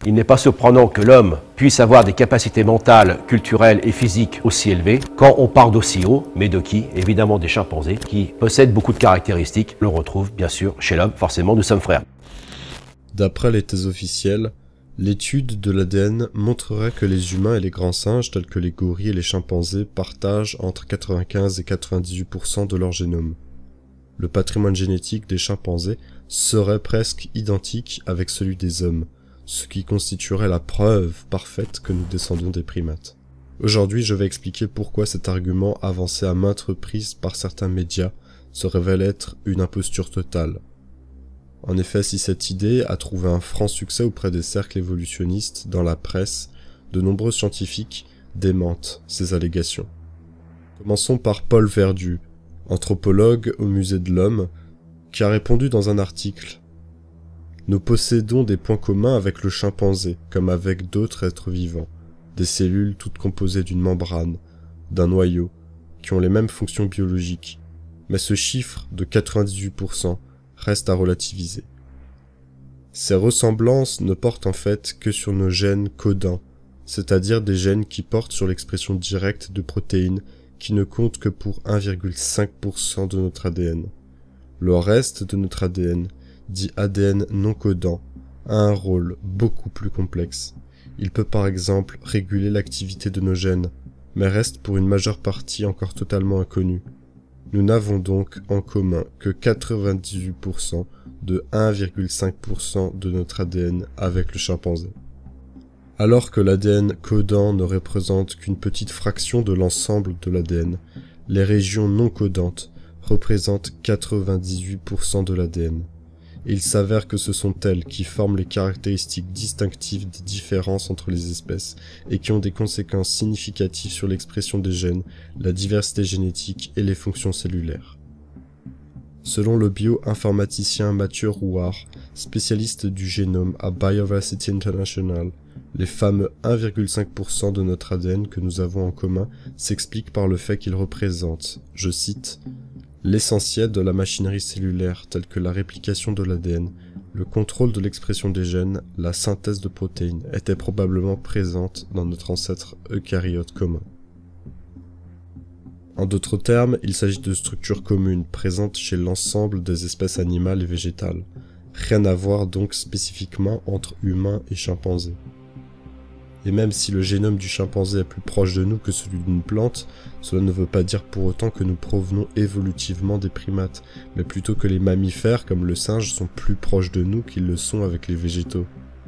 Il n'est pas surprenant que l'homme puisse avoir des capacités mentales, culturelles et physiques aussi élevées quand on part d'aussi haut, mais de qui? Évidemment des chimpanzés, qui possèdent beaucoup de caractéristiques. On le retrouve bien sûr chez l'homme, forcément nous sommes frères. D'après les thèses officielles, l'étude de l'ADN montrerait que les humains et les grands singes, tels que les gorilles et les chimpanzés, partagent entre 95 et 98% de leur génome. Le patrimoine génétique des chimpanzés serait presque identique avec celui des hommes, ce qui constituerait la preuve parfaite que nous descendons des primates. Aujourd'hui, je vais expliquer pourquoi cet argument avancé à maintes reprises par certains médias se révèle être une imposture totale. En effet, si cette idée a trouvé un franc succès auprès des cercles évolutionnistes dans la presse, de nombreux scientifiques démentent ces allégations. Commençons par Paul Verdu, anthropologue au Musée de l'Homme, qui a répondu dans un article: nous possédons des points communs avec le chimpanzé, comme avec d'autres êtres vivants, des cellules toutes composées d'une membrane, d'un noyau, qui ont les mêmes fonctions biologiques, mais ce chiffre de 98% reste à relativiser. Ces ressemblances ne portent en fait que sur nos gènes codants, c'est-à-dire des gènes qui portent sur l'expression directe de protéines qui ne comptent que pour 1,5% de notre ADN. Le reste de notre ADN, dit ADN non codant, a un rôle beaucoup plus complexe. Il peut par exemple réguler l'activité de nos gènes, mais reste pour une majeure partie encore totalement inconnu. Nous n'avons donc en commun que 98% de 1,5% de notre ADN avec le chimpanzé. Alors que l'ADN codant ne représente qu'une petite fraction de l'ensemble de l'ADN, les régions non codantes représentent 98% de l'ADN. Il s'avère que ce sont elles qui forment les caractéristiques distinctives des différences entre les espèces et qui ont des conséquences significatives sur l'expression des gènes, la diversité génétique et les fonctions cellulaires. Selon le bioinformaticien Mathieu Rouard, spécialiste du génome à Bioversity International, les fameux 1,5% de notre ADN que nous avons en commun s'expliquent par le fait qu'ils représentent, je cite, l'essentiel de la machinerie cellulaire telle que la réplication de l'ADN, le contrôle de l'expression des gènes, la synthèse de protéines étaient probablement présentes dans notre ancêtre eucaryote commun. En d'autres termes, il s'agit de structures communes présentes chez l'ensemble des espèces animales et végétales. Rien à voir donc spécifiquement entre humains et chimpanzés. Et même si le génome du chimpanzé est plus proche de nous que celui d'une plante, cela ne veut pas dire pour autant que nous provenons évolutivement des primates, mais plutôt que les mammifères comme le singe sont plus proches de nous qu'ils le sont avec les végétaux.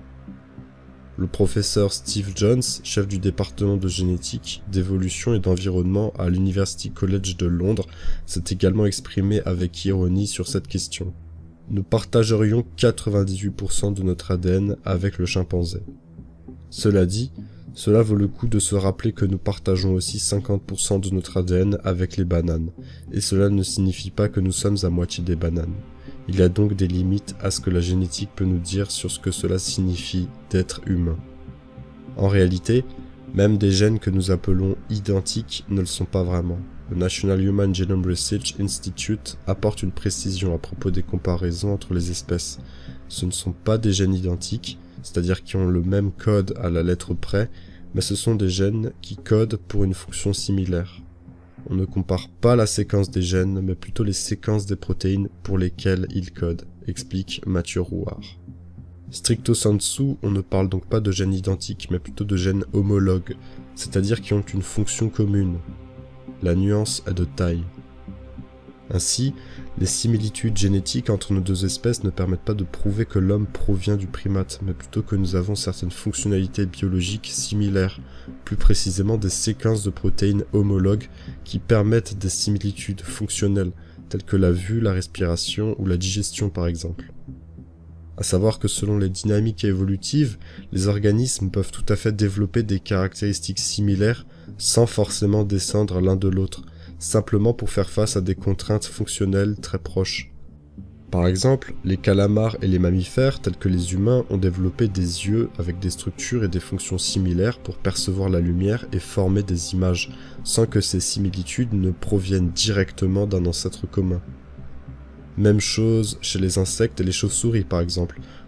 Le professeur Steve Jones, chef du département de génétique, d'évolution et d'environnement à l'University College de Londres, s'est également exprimé avec ironie sur cette question. Nous partagerions 98% de notre ADN avec le chimpanzé. Cela dit, cela vaut le coup de se rappeler que nous partageons aussi 50% de notre ADN avec les bananes, et cela ne signifie pas que nous sommes à moitié des bananes. Il y a donc des limites à ce que la génétique peut nous dire sur ce que cela signifie d'être humain. En réalité, même des gènes que nous appelons identiques ne le sont pas vraiment. Le National Human Genome Research Institute apporte une précision à propos des comparaisons entre les espèces. Ce ne sont pas des gènes identiques, c'est-à-dire qui ont le même code à la lettre près, mais ce sont des gènes qui codent pour une fonction similaire. On ne compare pas la séquence des gènes, mais plutôt les séquences des protéines pour lesquelles ils codent, explique Mathieu Rouard. Stricto sensu, on ne parle donc pas de gènes identiques, mais plutôt de gènes homologues, c'est-à-dire qui ont une fonction commune. La nuance est de taille. Ainsi, les similitudes génétiques entre nos deux espèces ne permettent pas de prouver que l'homme provient du primate, mais plutôt que nous avons certaines fonctionnalités biologiques similaires, plus précisément des séquences de protéines homologues qui permettent des similitudes fonctionnelles, telles que la vue, la respiration ou la digestion par exemple. À savoir que selon les dynamiques évolutives, les organismes peuvent tout à fait développer des caractéristiques similaires sans forcément descendre l'un de l'autre, simplement pour faire face à des contraintes fonctionnelles très proches. Par exemple, les calamars et les mammifères, tels que les humains, ont développé des yeux avec des structures et des fonctions similaires pour percevoir la lumière et former des images, sans que ces similitudes ne proviennent directement d'un ancêtre commun. Même chose chez les insectes et les chauves-souris par exemple.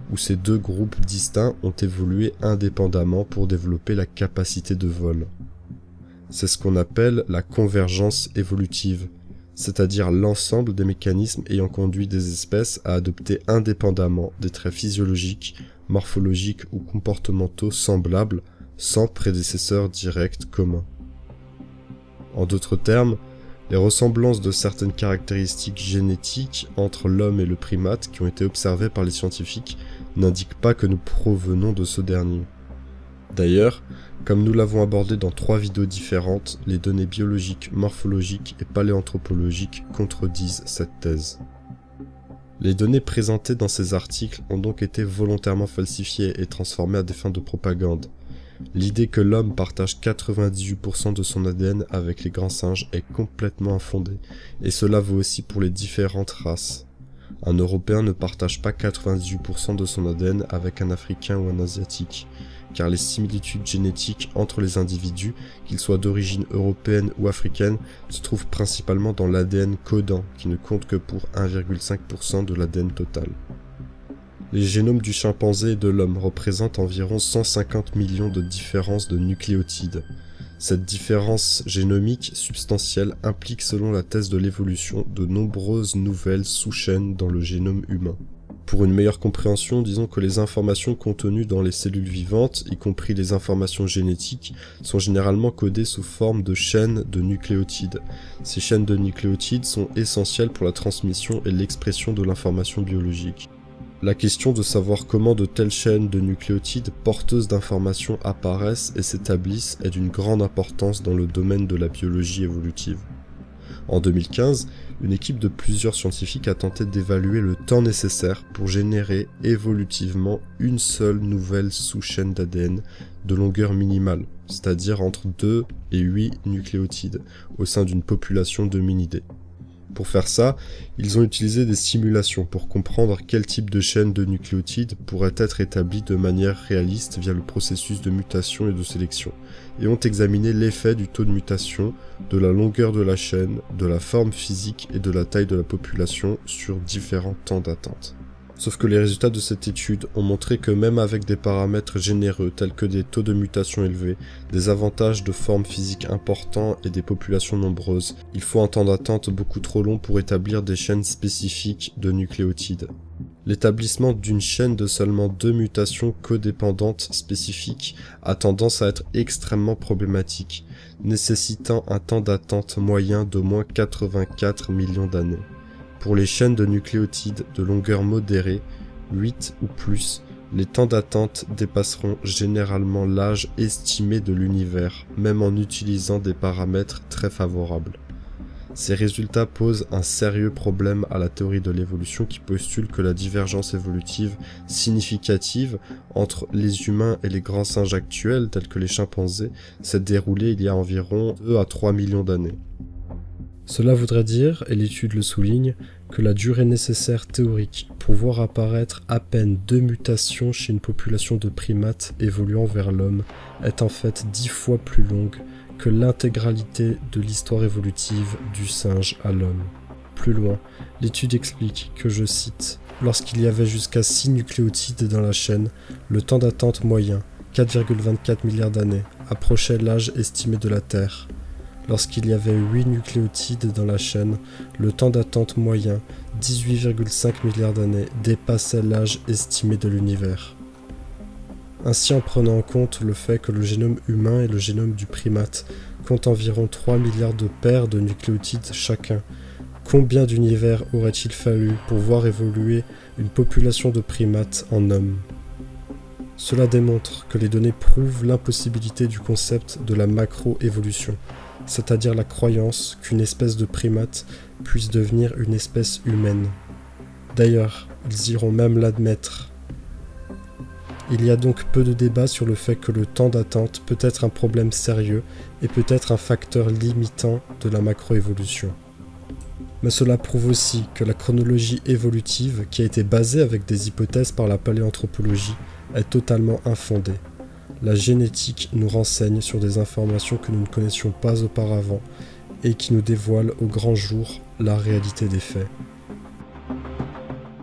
où ces deux groupes distincts ont évolué indépendamment pour développer la capacité de vol. C'est ce qu'on appelle la convergence évolutive, c'est-à-dire l'ensemble des mécanismes ayant conduit des espèces à adopter indépendamment des traits physiologiques, morphologiques ou comportementaux semblables, sans prédécesseur direct commun. En d'autres termes, les ressemblances de certaines caractéristiques génétiques entre l'homme et le primate qui ont été observées par les scientifiques n'indiquent pas que nous provenons de ce dernier. D'ailleurs, comme nous l'avons abordé dans 3 vidéos différentes, les données biologiques, morphologiques et paléanthropologiques contredisent cette thèse. Les données présentées dans ces articles ont donc été volontairement falsifiées et transformées à des fins de propagande. L'idée que l'homme partage 98% de son ADN avec les grands singes est complètement infondée, et cela vaut aussi pour les différentes races. Un Européen ne partage pas 98% de son ADN avec un Africain ou un Asiatique, car les similitudes génétiques entre les individus, qu'ils soient d'origine européenne ou africaine, se trouvent principalement dans l'ADN codant, qui ne compte que pour 1,5% de l'ADN total. Les génomes du chimpanzé et de l'homme représentent environ 150 millions de différences de nucléotides. Cette différence génomique substantielle implique, selon la thèse de l'évolution, de nombreuses nouvelles sous-chaînes dans le génome humain. Pour une meilleure compréhension, disons que les informations contenues dans les cellules vivantes, y compris les informations génétiques, sont généralement codées sous forme de chaînes de nucléotides. Ces chaînes de nucléotides sont essentielles pour la transmission et l'expression de l'information biologique. La question de savoir comment de telles chaînes de nucléotides porteuses d'informations apparaissent et s'établissent est d'une grande importance dans le domaine de la biologie évolutive. En 2015, une équipe de plusieurs scientifiques a tenté d'évaluer le temps nécessaire pour générer évolutivement une seule nouvelle sous-chaîne d'ADN de longueur minimale, c'est-à-dire entre 2 et 8 nucléotides, au sein d'une population d'hominidés. Pour faire ça, ils ont utilisé des simulations pour comprendre quel type de chaîne de nucléotides pourrait être établie de manière réaliste via le processus de mutation et de sélection, et ont examiné l'effet du taux de mutation, de la longueur de la chaîne, de la forme physique et de la taille de la population sur différents temps d'attente. Sauf que les résultats de cette étude ont montré que même avec des paramètres généreux tels que des taux de mutation élevés, des avantages de forme physique importants et des populations nombreuses, il faut un temps d'attente beaucoup trop long pour établir des chaînes spécifiques de nucléotides. L'établissement d'une chaîne de seulement 2 mutations codépendantes spécifiques a tendance à être extrêmement problématique, nécessitant un temps d'attente moyen d'au moins 84 millions d'années. Pour les chaînes de nucléotides de longueur modérée, 8 ou plus, les temps d'attente dépasseront généralement l'âge estimé de l'univers, même en utilisant des paramètres très favorables. Ces résultats posent un sérieux problème à la théorie de l'évolution qui postule que la divergence évolutive significative entre les humains et les grands singes actuels, tels que les chimpanzés, s'est déroulée il y a environ 2 à 3 millions d'années. Cela voudrait dire, et l'étude le souligne, que la durée nécessaire théorique pour voir apparaître à peine 2 mutations chez une population de primates évoluant vers l'homme est en fait 10 fois plus longue que l'intégralité de l'histoire évolutive du singe à l'homme. Plus loin, l'étude explique que, je cite, « Lorsqu'il y avait jusqu'à 6 nucléotides dans la chaîne, le temps d'attente moyen, 4,24 milliards d'années, approchait l'âge estimé de la Terre. Lorsqu'il y avait 8 nucléotides dans la chaîne, le temps d'attente moyen, 18,5 milliards d'années, dépassait l'âge estimé de l'univers. » Ainsi, en prenant en compte le fait que le génome humain et le génome du primate comptent environ 3 milliards de paires de nucléotides chacun, combien d'univers aurait-il fallu pour voir évoluer une population de primates en hommes ? Cela démontre que les données prouvent l'impossibilité du concept de la macroévolution, c'est-à-dire la croyance qu'une espèce de primate puisse devenir une espèce humaine. D'ailleurs, ils iront même l'admettre. Il y a donc peu de débat sur le fait que le temps d'attente peut être un problème sérieux et peut être un facteur limitant de la macroévolution. Mais cela prouve aussi que la chronologie évolutive, qui a été basée avec des hypothèses par la paléanthropologie, est totalement infondée. La génétique nous renseigne sur des informations que nous ne connaissions pas auparavant et qui nous dévoilent au grand jour la réalité des faits.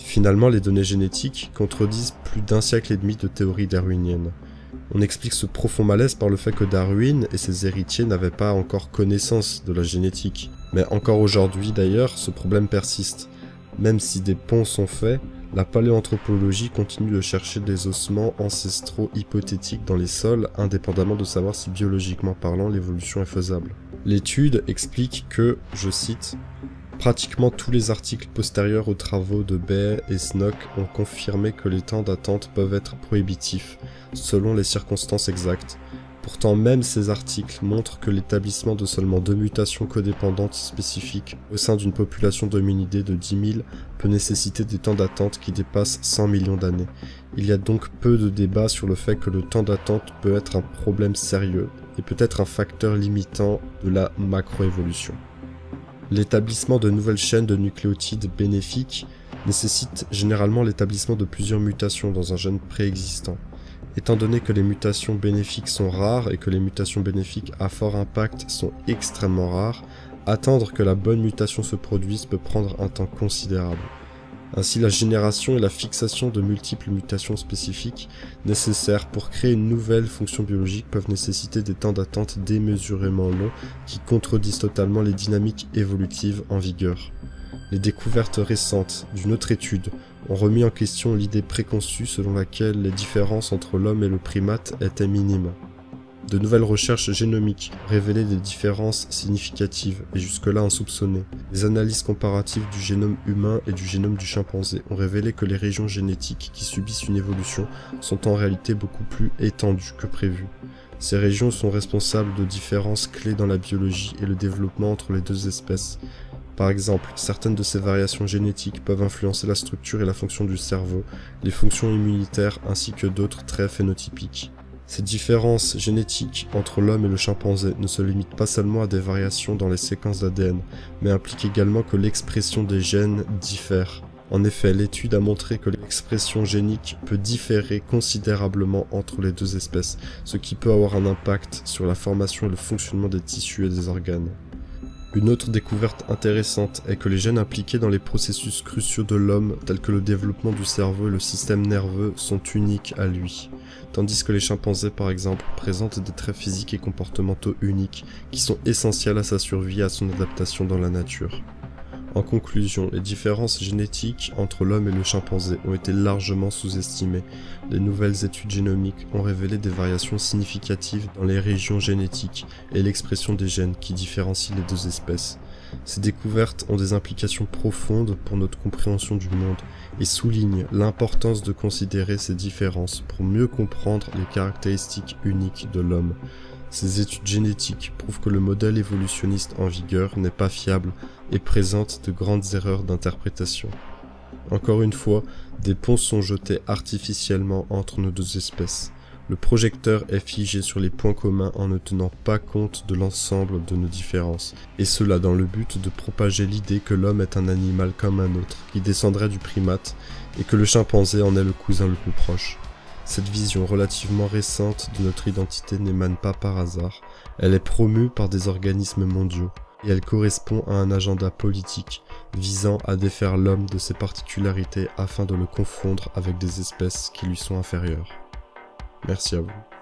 Finalement, les données génétiques contredisent plus d'un siècle et demi de théorie darwinienne. On explique ce profond malaise par le fait que Darwin et ses héritiers n'avaient pas encore connaissance de la génétique. Mais encore aujourd'hui d'ailleurs, ce problème persiste. Même si des ponts sont faits, la paléanthropologie continue de chercher des ossements ancestraux hypothétiques dans les sols, indépendamment de savoir si biologiquement parlant l'évolution est faisable. L'étude explique que, je cite, « Pratiquement tous les articles postérieurs aux travaux de Baer et Snook ont confirmé que les temps d'attente peuvent être prohibitifs, selon les circonstances exactes. Pourtant même ces articles montrent que l'établissement de seulement 2 mutations codépendantes spécifiques au sein d'une population d'hominidés de 10 000 peut nécessiter des temps d'attente qui dépassent 100 millions d'années. Il y a donc peu de débat sur le fait que le temps d'attente peut être un problème sérieux et peut être un facteur limitant de la macroévolution. L'établissement de nouvelles chaînes de nucléotides bénéfiques nécessite généralement l'établissement de plusieurs mutations dans un gène préexistant. Étant donné que les mutations bénéfiques sont rares et que les mutations bénéfiques à fort impact sont extrêmement rares, attendre que la bonne mutation se produise peut prendre un temps considérable. Ainsi, la génération et la fixation de multiples mutations spécifiques nécessaires pour créer une nouvelle fonction biologique peuvent nécessiter des temps d'attente démesurément longs qui contredisent totalement les dynamiques évolutives en vigueur. Les découvertes récentes d'une autre étude ont remis en question l'idée préconçue selon laquelle les différences entre l'homme et le primate étaient minimes. De nouvelles recherches génomiques révélaient des différences significatives et jusque-là insoupçonnées. Les analyses comparatives du génome humain et du génome du chimpanzé ont révélé que les régions génétiques qui subissent une évolution sont en réalité beaucoup plus étendues que prévu. Ces régions sont responsables de différences clés dans la biologie et le développement entre les deux espèces. Par exemple, certaines de ces variations génétiques peuvent influencer la structure et la fonction du cerveau, les fonctions immunitaires ainsi que d'autres traits phénotypiques. Ces différences génétiques entre l'homme et le chimpanzé ne se limitent pas seulement à des variations dans les séquences d'ADN, mais impliquent également que l'expression des gènes diffère. En effet, l'étude a montré que l'expression génique peut différer considérablement entre les deux espèces, ce qui peut avoir un impact sur la formation et le fonctionnement des tissus et des organes. Une autre découverte intéressante est que les gènes impliqués dans les processus cruciaux de l'homme, tels que le développement du cerveau et le système nerveux, sont uniques à lui, tandis que les chimpanzés par exemple présentent des traits physiques et comportementaux uniques qui sont essentiels à sa survie et à son adaptation dans la nature. En conclusion, les différences génétiques entre l'homme et le chimpanzé ont été largement sous-estimées. Les nouvelles études génomiques ont révélé des variations significatives dans les régions génétiques et l'expression des gènes qui différencient les deux espèces. Ces découvertes ont des implications profondes pour notre compréhension du monde et soulignent l'importance de considérer ces différences pour mieux comprendre les caractéristiques uniques de l'homme. Ces études génétiques prouvent que le modèle évolutionniste en vigueur n'est pas fiable et présente de grandes erreurs d'interprétation. Encore une fois, des ponts sont jetés artificiellement entre nos deux espèces. Le projecteur est figé sur les points communs en ne tenant pas compte de l'ensemble de nos différences, et cela dans le but de propager l'idée que l'homme est un animal comme un autre, qui descendrait du primate, et que le chimpanzé en est le cousin le plus proche. Cette vision relativement récente de notre identité n'émane pas par hasard, elle est promue par des organismes mondiaux, et elle correspond à un agenda politique visant à défaire l'homme de ses particularités afin de le confondre avec des espèces qui lui sont inférieures. Merci à vous.